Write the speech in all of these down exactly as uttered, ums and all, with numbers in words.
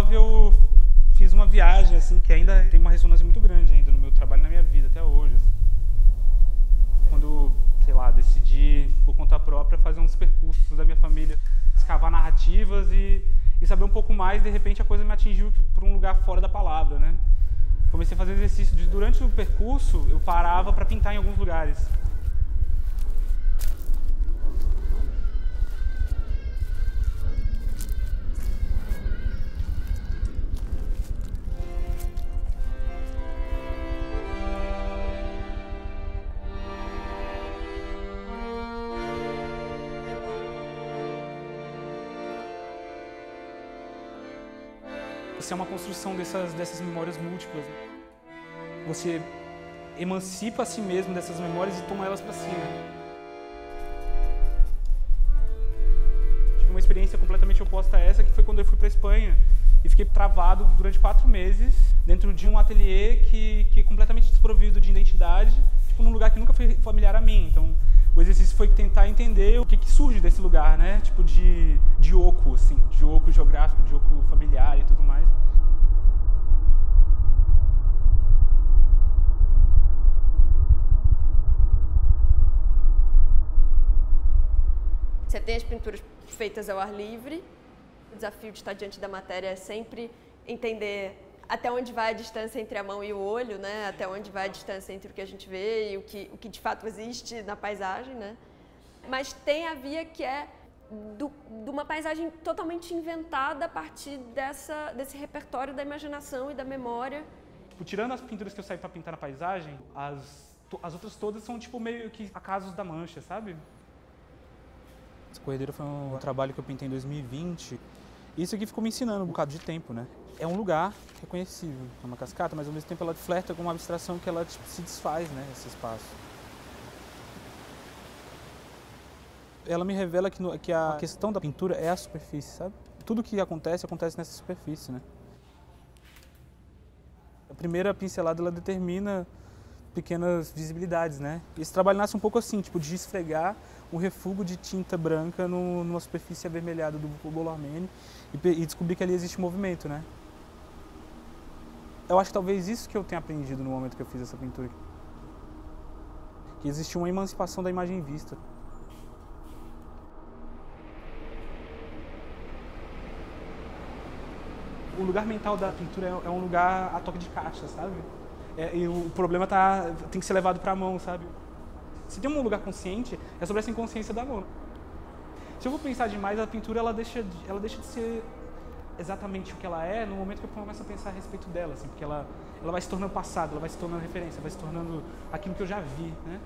nove eu fiz uma viagem assim que ainda tem uma ressonância muito grande ainda no meu trabalho e na minha vida até hoje. Assim. Quando, sei lá, decidi por conta própria fazer uns percursos da minha família, escavar narrativas e, e saber um pouco mais, de repente a coisa me atingiu por um lugar fora da palavra, né? Comecei a fazer exercício de, durante o percurso, eu parava para pintar em alguns lugares. Você é uma construção dessas, dessas memórias múltiplas. Né? Você emancipa a si mesmo dessas memórias e toma elas para si. Né? Tive uma experiência completamente oposta a essa, que foi quando eu fui para a Espanha e fiquei travado durante quatro meses dentro de um ateliê que, que é completamente desprovido de identidade, tipo, num lugar que nunca foi familiar a mim. Então, o exercício foi tentar entender o que, que surge desse lugar, né? Tipo de, de oco, assim, de oco geográfico, de oco familiar e tudo mais. Você tem as pinturas feitas ao ar livre. O desafio de estar diante da matéria é sempre entender até onde vai a distância entre a mão e o olho, né? Até onde vai a distância entre o que a gente vê e o que, o que de fato existe na paisagem, né? Mas tem a via que é do, de uma paisagem totalmente inventada a partir dessa, desse repertório da imaginação e da memória. Tipo, tirando as pinturas que eu saí para pintar na paisagem, as, as outras todas são tipo meio que acasos da mancha, sabe? Essa corredeira foi um trabalho que eu pintei em dois mil e vinte. E isso aqui ficou me ensinando um bocado de tempo, né? É um lugar reconhecível, é uma cascata, mas ao mesmo tempo ela flerta com uma abstração que ela tipo, se desfaz, né, esse espaço. Ela me revela que, no, que a questão da pintura é a superfície, sabe? Tudo que acontece, acontece nessa superfície, né? A primeira pincelada, ela determina pequenas visibilidades, né? Esse trabalho nasce um pouco assim, tipo, de esfregar um refúgio de tinta branca no, numa superfície avermelhada do Bolormene e, e descobrir que ali existe movimento, né? Eu acho que talvez isso que eu tenha aprendido no momento que eu fiz essa pintura. Que existe uma emancipação da imagem vista. O lugar mental da pintura é um lugar a toque de caixa, sabe? É, e o problema tá, tem que ser levado para a mão, sabe? Se tem um lugar consciente, é sobre essa inconsciência da mão. Se eu vou pensar demais, a pintura ela deixa, de, ela deixa de ser exatamente o que ela é no momento que eu começo a pensar a respeito dela, assim, porque ela, ela vai se tornando passado, ela vai se tornando referência, vai se tornando aquilo que eu já vi, né?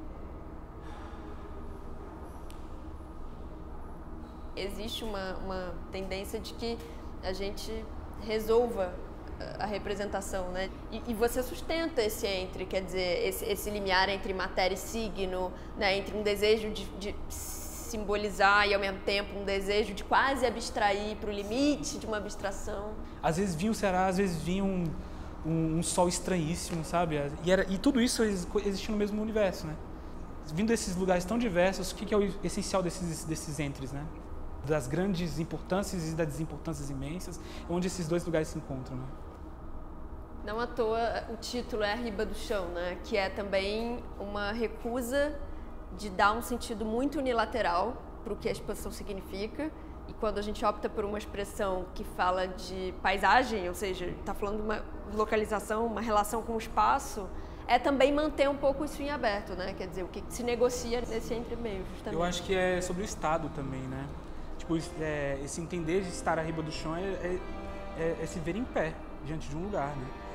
Existe uma, uma tendência de que a gente resolva a representação, né? E, e você sustenta esse entre, quer dizer, esse, esse limiar entre matéria e signo, né? Entre um desejo de, de simbolizar e ao mesmo tempo um desejo de quase abstrair para o limite de uma abstração. Às vezes vinha o Ceará, às vezes vinha um, um, um sol estranhíssimo, sabe? E, era, e tudo isso existia no mesmo universo, né? Vindo desses lugares tão diversos, o que, que é o essencial desses, desses entres, né? Das grandes importâncias e das desimportâncias imensas, onde esses dois lugares se encontram, né? Não à toa o título é A Riba do Chão, né? Que é também uma recusa de dar um sentido muito unilateral para o que a exposição significa. E quando a gente opta por uma expressão que fala de paisagem, ou seja, está falando de uma localização, uma relação com o espaço, é também manter um pouco isso em aberto, né? Quer dizer, o que se negocia nesse entremeio, justamente. Eu acho que é sobre o Estado também, né? Tipo, é, esse entender de estar à riba do chão é, é, é, é se ver em pé diante de um lugar, né?